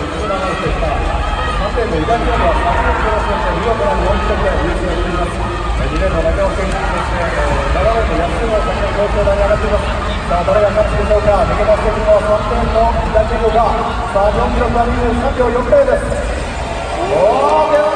17年生から3点の左側は3年生の選手見事な4着で優勝しています。2年の中尾選手、そして7年の安村さんが東京台に上がっています。さあ誰が勝つでしょうか。抜け出しているのは3点の左側か。さあ4キロ差23秒40です。おー